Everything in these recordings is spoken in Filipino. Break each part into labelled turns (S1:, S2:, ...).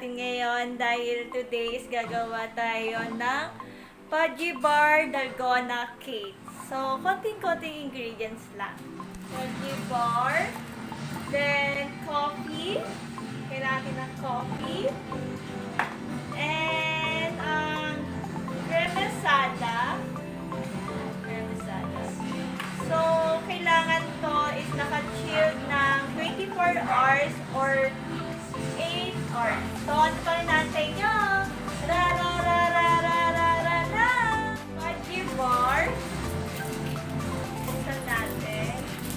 S1: natin ngayon dahil today is gagawa tayo ng fudgee bar dalgona cake. So, konting-konting ingredients lang. Fudgee bar, then coffee. Kailangan natin ng coffee. And cremesada. So, kailangan to is naka-chilled ng 24 hours or 8 hours. So, ano pa rin natin yung fudgee bar. Buksan natin.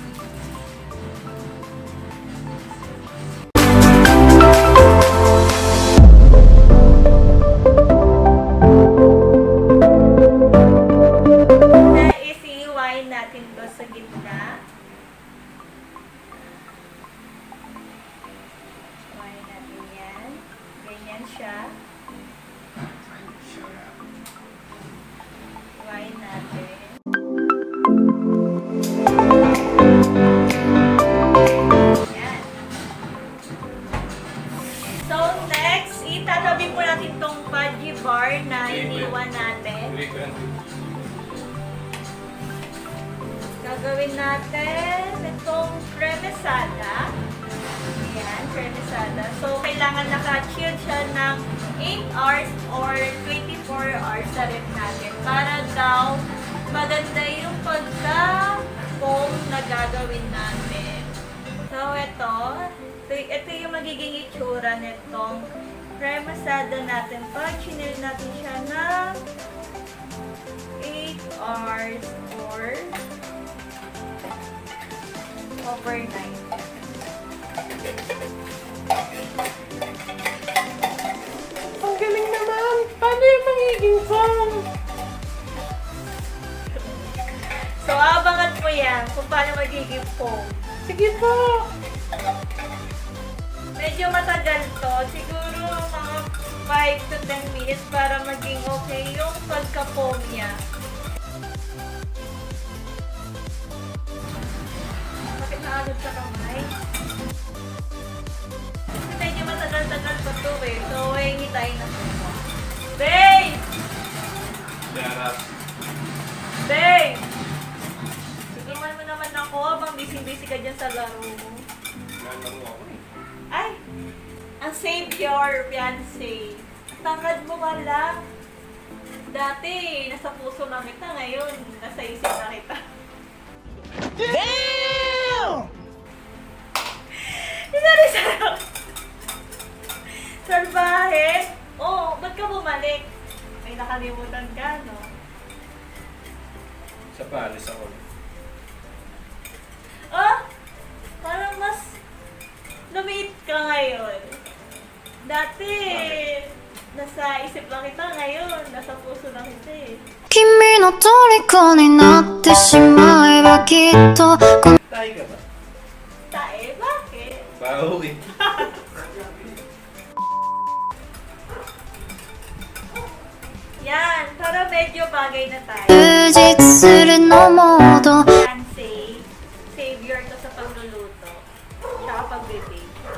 S1: Na-isiwain natin to sa gitna. Siya. Iwain natin. Yan. So, next, itatabi po natin tong fudgee bar na iniwan natin. Gagawin natin itong cremesada. Ayan, cremesada. So, kailangan naka-chill siya ng 8 hours or 24 hours sa ref natin para daw maganda yung pagka-foam na gagawin natin. So, ito yung magiging itsura nitong cremesada natin. Pag chinil natin siya ng 8 hours or overnight.
S2: Ang galing naman! Paano yung magiging foam?
S1: So, abangan mo yan kung paano magiging foam.
S2: Sige po!
S1: Medyo matagal to. Siguro mga 5 to 10 minutes para maging okay yung pagka-foam niya. Bakit naagad sa kamay? Medyo matagal-tagal pa to eh. So, hingi tayo na po. Babe! Babe! Iwan mo naman ako habang busy-busy ka dyan sa laro mo. Ay! Ang savior, fiancé. Tangad mo ka lang. Dati, nasa puso lang kita. Ngayon, nasa isip na kita.
S2: Damn!
S1: Sinari sarap. Salbahe! Oh, ba't ka bumalik? May nakalimutan ka, no?
S3: Sa paalis ako.
S1: Oh! Parang mas lumiit ka ngayon. Dati, nasa isip lang kita. Ngayon, nasa puso lang kita eh.
S4: 君の虜になってしまえばきっと
S3: Tayo ka ba?
S1: Tae? Bakit?
S3: Bawi.
S1: Yan, para medyo bagay na tayo.
S4: 充実するのモード
S1: Fiancé, savior to sa pagluluto. Tsaka pag-baby.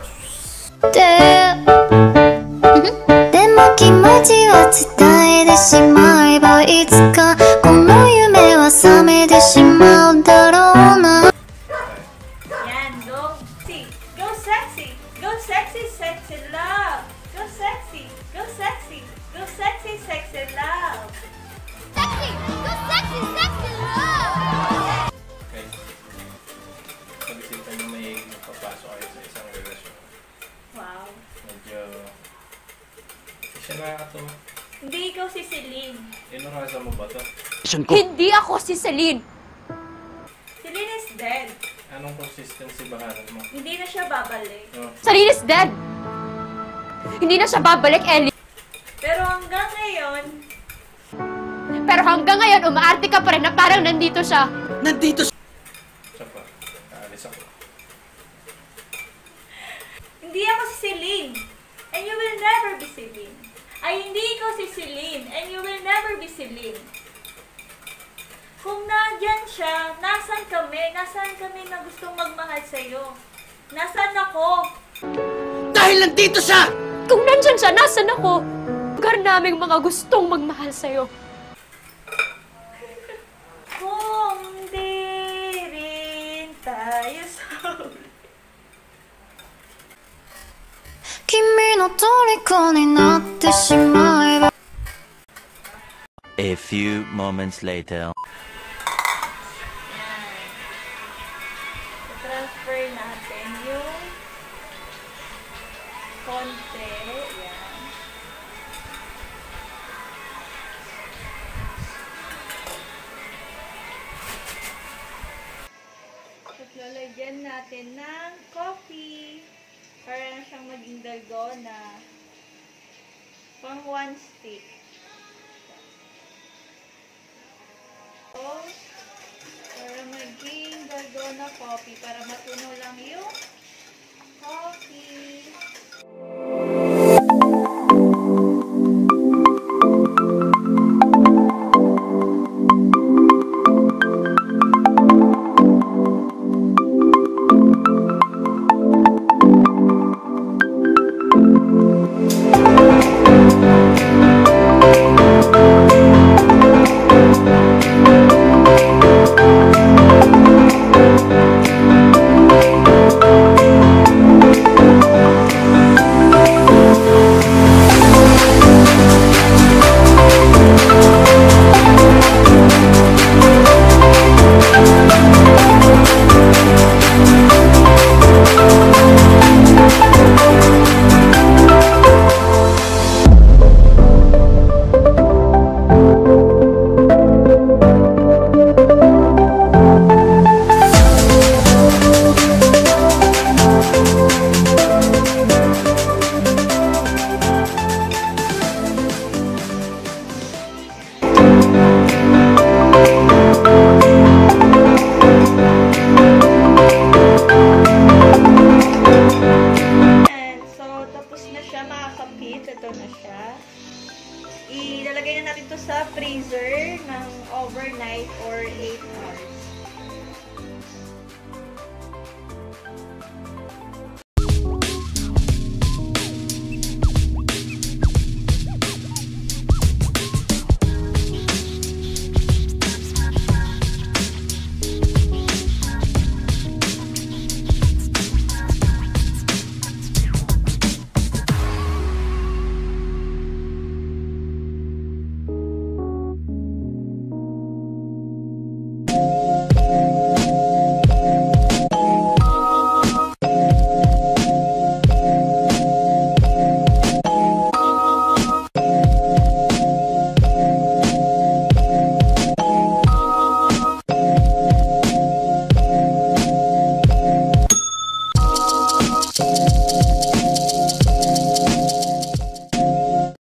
S4: でも気持ちは伝えてしまえばいつかこの夢は覚めてしまうだろうな
S1: Yan, go. See, go sexy. Go sexy, sexy love. Go sexy. Go sexy. Go sexy, sexy love.
S4: Sexy! Go sexy, sexy love!
S3: Okay. Pag-isipan nyo may magpapasok kayo sa isang relasyon.
S1: Wow.
S3: Medyo... Siya na ito.
S1: Hindi ikaw si Celine.
S3: Inurasa mo ba ito?
S2: Hindi ako si Celine!
S1: Celine is dead.
S3: Anong consistency ba hanap mo?
S1: Hindi na siya babalik.
S3: Oh.
S2: Celine is dead! Hindi na siya babalik, Ellie.
S1: Pero hanggang ngayon,
S2: Pero hanggang ngayon, umaarte ka pa rin na parang nandito siya.
S3: Siya pa. Aalis ako.
S1: hindi ako si Celine. And you will never be Celine. Ay, hindi ikaw si Celine. And you will never be Celine. Kung nandyan siya, nasan kami? Nasaan kami na gustong magmahal sa'yo? Nasaan ako?
S5: Dahil nandito siya!
S2: Kung nandyan siya, nasan ako? Lugar naming mga gustong magmahal sa'yo.
S1: Kung di rin tayo sa
S4: 君の虜になってしまえば
S5: A few moments later.
S1: transfer natin yung konti. Yan. At lalagyan natin ng coffee. Para na siyang maging dalgona. Pang 1 stick. So, para maging dalgona coffee. Para matunaw lang yung coffee.